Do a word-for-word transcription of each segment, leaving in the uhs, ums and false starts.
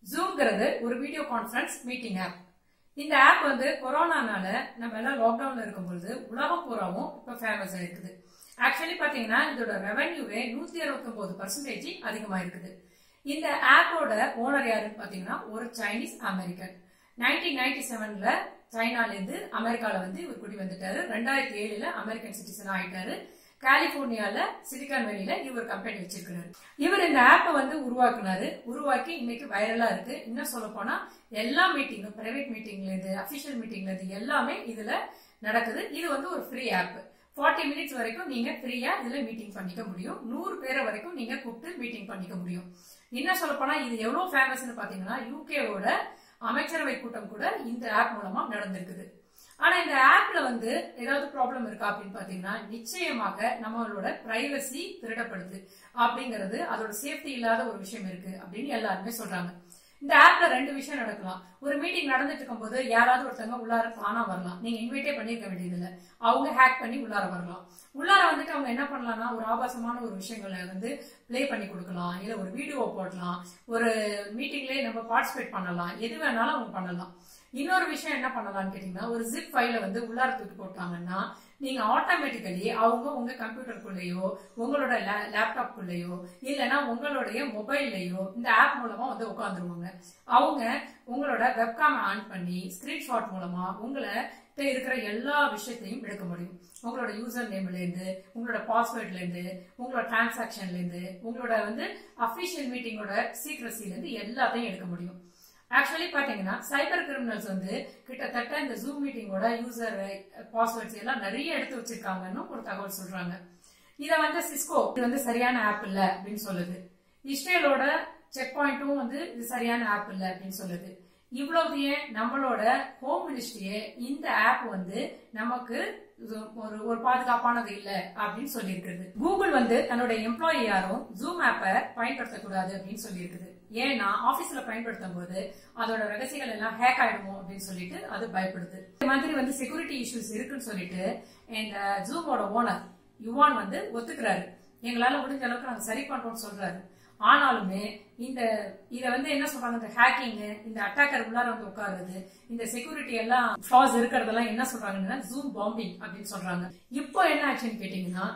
ஜூம்ங்கிறது ஒரு video conference meeting app. இந்த app வந்து கொரோனானால நம்ம எல்லாம் லாக்டவுன்ல இருக்கும்போது உலகம் பூராவும் இப்ப ஃபேமஸ் ஆயிருக்குது. ஆக்சுவலி பாத்தீங்கன்னா இதோட ரெவென்யூவே நூத்தி அறுபத்தி ஒன்பது பர்சன்டேஜ் அதிகமா இருக்குது. இந்த ஆப்போட ஓனர் யாருன்னு பாத்தீங்கன்னா ஒரு சைனீஸ் அமெரிக்கன். நைன்டீன் நைன்டி செவன்ல சைனால இருந்து அமெரிக்கால வந்து இவர் குடி வந்துட்டாரு. ரெண்டாயிரத்தி ஏழுல அமெரிக்கன் சிட்டிசன் ஆயிட்டாரு. கலிபோர்னியால சிலிகான் வேலியில இவர் கம்பெனி வச்சிருக்காரு. இவர் இந்த ஆப்பை வந்து உருவாக்குனாரு. உருவாக்கி இன்னைக்கு வைரலா இருக்கு. இன்னும் சொல்ல போனா எல்லா மீட்டிங்கும், பிரைவேட் மீட்டிங்ல இருந்து அபிஷியல் மீட்டிங்ல இருந்து எல்லாமே இதுல நடக்குது. இது வந்து ஒரு ஃப்ரீ ஆப். ஃபார்ட்டி மினிட்ஸ் வரைக்கும் நீங்க ஃப்ரீயா இதுல மீட்டிங் பண்ணிக்க முடியும். நூறு பேரை வரைக்கும் நீங்க கூப்பிட்டு மீட்டிங் பண்ணிக்க முடியும். என்ன சொல்ல போனா இது எவ்வளவு ஃபேமஸ்ன்னு பாத்தீங்கன்னா யூகேவோட அமைச்சரவை கூட்டம் கூட இந்த ஆப் மூலமா நடந்திருக்குது. ஆனா இந்த ஆப்ல வந்து ஏதாவது ப்ராப்ளம் இருக்கா அப்படின்னு பாத்தீங்கன்னா நிச்சயமாக நம்மளோட பிரைவசி திருடப்படுது அப்படிங்கிறது, அதோட சேஃப்டி இல்லாத ஒரு விஷயம் இருக்கு அப்படின்னு எல்லாருமே சொல்றாங்க. இந்த ஆப்ல ரெண்டு விஷயம் நடக்கலாம். ஒரு மீட்டிங் நடந்துட்டு இருக்கும் போது யாராவது ஒருத்தவங்க உள்ளார தானா வரலாம். நீங்க இன்வைட்டே பண்ணிருக்க வேண்டியது இல்ல. அவங்க ஹேக் பண்ணி உள்ளார வரலாம். உள்ளார வந்துட்டு அவங்க என்ன பண்ணலாம்னா ஒரு ஆபாசமான ஒரு விஷயங்களை வந்து பிளே பண்ணி கொடுக்கலாம், இல்ல ஒரு வீடியோ போடலாம், ஒரு மீட்டிங்லயே நம்ம பார்ட்டிசிபேட் பண்ணலாம், எது வேணாலும் அவங்க பண்ணலாம். இன்னொரு விஷயம் என்ன பண்ணலாம்னு கேட்டீங்கன்னா ஒரு ஜிப் ஃபைல வந்து உள்ளார தூக்கி போட்டாங்கன்னா நீங்க ஆட்டோமேட்டிக்கலி அவங்க உங்க கம்ப்யூட்டருக்குள்ளேயோ உங்களோட லேப்டாப்குள்ளேயோ இல்லைன்னா உங்களுடைய மொபைல்லையோ இந்த ஆப் மூலமா வந்து உட்காந்துருவாங்க. அவங்க உங்களோட வெப்காம் ஆன் பண்ணி ஸ்கிரீன்ஷாட் மூலமா உங்களை இருக்கிற எல்லா விஷயத்தையும் எடுக்க முடியும். உங்களோட யூசர் நேம்ல இருந்து, உங்களோட பாஸ்வேர்ட்ல இருந்து, உங்களோட டிரான்சாக்சன்ல இருந்து, உங்களோட வந்து அபிஷியல் மீட்டிங்கோட சீக்ரசில இருந்து எல்லாத்தையும் எடுக்க முடியும். ஆக்சுவலி பாத்தீங்கன்னா சைபர் கிரிமினல்ஸ் வந்து கிட்டத்தட்ட இந்த ஜூம் மீட்டிங்கோட யூசர் பாஸ்வேர்ட்ஸ் எல்லாம் நிறைய எடுத்து வச்சிருக்காங்கன்னு ஒரு தகவல் சொல்றாங்க. இத வந்து சிஸ்கோ இது வந்து சரியான ஆப் இல்ல அப்படின்னு சொல்லுது. இஸ்ரேலோட செக் பாயிண்டும் வந்து இது சரியான ஆப் இல்ல அப்படின்னு சொல்லுது. இவ்வளவு ஏன் நம்மளோட ஹோம் மினிஸ்ட்ரியே இந்த ஆப் வந்து நமக்கு ஒரு ஒரு பாதுகாப்பானது இல்ல அப்படின்னு சொல்லி இருக்குது. கூகுள் வந்து தன்னோட எம்ப்ளாயி யாரும் ஜூம் ஆப்பை பயன்படுத்தக்கூடாது அப்படின்னு சொல்லி இருக்குது. ஏன்னா ஆபீஸ்ல பயன்படுத்தும் போது அதோட ரகசியங்கள் எல்லாம் ஹேக் ஆயிடுமோ அப்படின்னு சொல்லிட்டு அது பயப்படுது. இந்த மாதிரி வந்து செக்யூரிட்டி இஷ்யூஸ் இருக்குன்னு சொல்லிட்டு இந்த ஜூமோட ஓனர் யுவான் வந்து ஒத்துக்கிறாரு. எங்களால முடிஞ்ச அளவுக்கு நாங்க சரி பண்றோம்னு சொல்றாரு. ஆனாலுமே இந்த இத வந்து என்ன சொல்றாங்க, இந்த ஹேக்கிங், இந்த அட்டாக்கர் உள்ளார வந்து உட்காருது, இந்த செக்யூரிட்டி எல்லாம் ஃபிளாஸ் இருக்கிறதெல்லாம் என்ன சொல்றாங்கன்னா ஜூம் பாம்பிங் அப்படின்னு சொல்றாங்க. இப்போ என்ன ஆச்சுன்னு கேட்டீங்கன்னா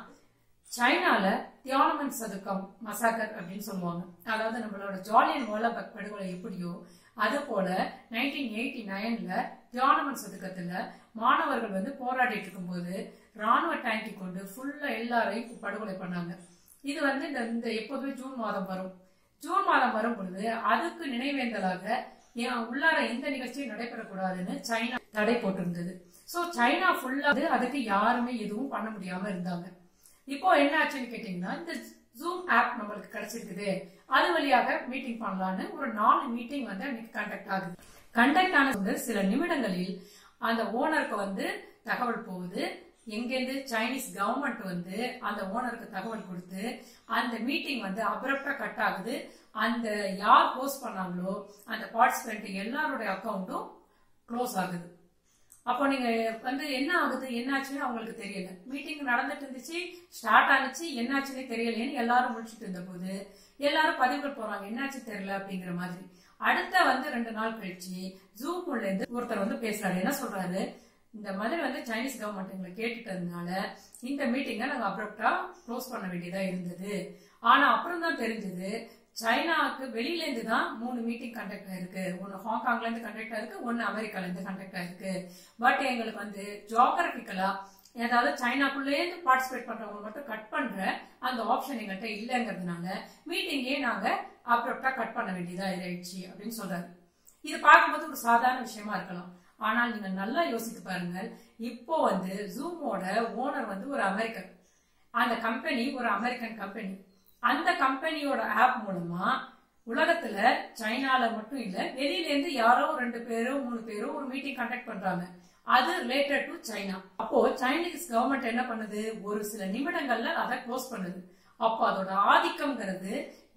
சைனால தியானமன் சதுக்கம் மசாக்கர் அப்படின்னு சொல்லுவாங்க. அதாவது நம்மளோட ஜாலியன் வாலாபாக் படுகொலை எப்படியோ அது போல நைன்டீன் எயிட்டி நைன்ல தியானமன் சதுக்கத்துல மாணவர்கள் வந்து போராடிட்டு இருக்கும் போது ராணுவ டேங்கி கொண்டு ஃபுல்லா எல்லாரையும் படுகொலை பண்ணாங்க. இது வந்து இந்த எப்போதுமே ஜூன் மாதம் வரும். ஜூன் மாதம் வரும் பொழுது அதுக்கு நினைவேந்தலாக உள்ளார எந்த நிகழ்ச்சியும் நடைபெறக்கூடாதுன்னு சைனா தடை போட்டிருந்தது. சோ சைனா ஃபுல்லா அதுக்கு யாருமே எதுவும் பண்ண முடியாம இருந்தாங்க. இப்போ என்ன ஆச்சுன்னு கேட்டீங்கன்னா இந்த ஜூம் ஆப் நம்மளுக்கு கிடைச்சிருக்குது, அது வழியாக மீட்டிங் பண்ணலான்னு ஒரு நாலு மீட்டிங் வந்து அன்னைக்கு கண்டக்ட் ஆகுது. கண்டக்ட் ஆனது சில நிமிடங்களில் அந்த ஓனருக்கு வந்து தகவல் போகுது. எங்கிருந்து சைனீஸ் கவர்மெண்ட் வந்து அந்த ஓனருக்கு தகவல் கொடுத்து அந்த மீட்டிங் வந்து அப்ரப்டா கட் ஆகுது. அந்த யார் ஹோஸ்ட் பண்ணாங்களோ அந்த பார்ட்டிசிபென்ட் எல்லாருடைய அக்கௌண்ட்டும் க்ளோஸ் ஆகுது. அப்போ நீங்க வந்து என்ன ஆகுது, என்னாச்சுன்னு அவங்களுக்கு தெரியல. மீட்டிங் நடந்துட்டு இருந்துச்சு, ஸ்டார்ட் ஆனிச்சு, என்னாச்சுன்னே தெரியலையேன்னு எல்லாரும் முடிச்சுட்டு இருந்த போது எல்லாரும் பதிவுகள் போறாங்க, என்னாச்சு தெரியல அப்படிங்கிற மாதிரி. அடுத்த வந்து ரெண்டு நாள் கழிச்சு ஜூம்ல இருந்து ஒருத்தர் வந்து பேசுறாரு. என்ன சொல்றாரு, இந்த மாதிரி வந்து சைனீஸ் கவர்மெண்ட் எங்களை கேட்டுட்டதுனால இந்த மீட்டிங்கை நாங்க அப்ரப்டா க்ளோஸ் பண்ண வேண்டியதா இருந்தது. ஆனா அப்புறம் தான் தெரிஞ்சது சைனாவுக்கு வெளியில இருந்து தான் மூணு மீட்டிங் கண்டக்ட் ஆயிருக்கு. ஒன்னு ஹாங்காங்ல இருந்து கண்டக்ட் ஆயிருக்கு, ஒன்னு அமெரிக்கால இருந்து கண்டக்ட் ஆயிருக்கு. பட் எங்களுக்கு வந்து ஜியோகிராபிக்கலா ஏதாவது சைனாக்குள்ளே இருந்து பார்ட்டிசிபேட் பண்றவங்க மட்டும் கட் பண்ற அந்த ஆப்ஷன் எங்கள்கிட்ட இல்லைங்கிறதுனால மீட்டிங்கே நாங்க அப்ரப்டா கட் பண்ண வேண்டியதா ஆயிடுச்சு அப்படின்னு சொல்றாரு. இது பார்க்கும்போது ஒரு சாதாரண விஷயமா இருக்கலாம். ஆனால் நீங்க நல்லா யோசித்து பாருங்கள். இப்போ வந்து ஜூமோட ஓனர் வந்து ஒரு அமெரிக்கன், அந்த கம்பெனி ஒரு அமெரிக்கன் கம்பெனி. அந்த கம்பெனியோட ஆப் மூலமா உலகத்துல சைனால மட்டும் இல்ல வெளியில இருந்து யாரோ ரெண்டு பேரோ மூணு பேரோ ஒரு மீட்டிங் கண்டக்ட் பண்றாங்க. அது ரிலேட்டட் டு சைனா. அப்போ சைனீஸ் கவர்மெண்ட் என்ன பண்ணுது, ஒரு சில நிமிடங்கள்ல அதை க்ளோஸ் பண்ணுது. அப்போ அதோட ஆதிக்கம்ங்கிறது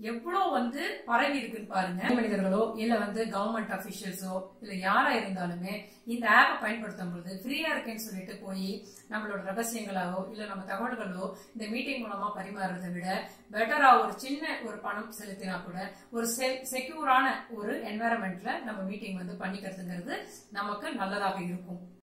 எவ்வளவு வந்து பரவி இருக்குன்னு பாருங்க. மனிதர்களோ இல்ல வந்து கவர்மெண்ட் அபிஷியல்ஸோ இல்ல யாரா இருந்தாலுமே இந்த ஆப்பை பயன்படுத்தும் பொழுது ஃப்ரீயா இருக்கேன்னு சொல்லிட்டு போய் நம்மளோட ரகசியங்களாவோ இல்ல நம்ம தகவல்களோ இந்த மீட்டிங் மூலமா பரிமாறுறதை விட பெட்டரா ஒரு சின்ன ஒரு பணம் செலுத்தினா கூட ஒரு செக்யூரான ஒரு என்வாயரன்மெண்ட்ல நம்ம மீட்டிங் வந்து பண்ணிக்கிறதுங்கிறது நமக்கு நல்லதாக இருக்கும்.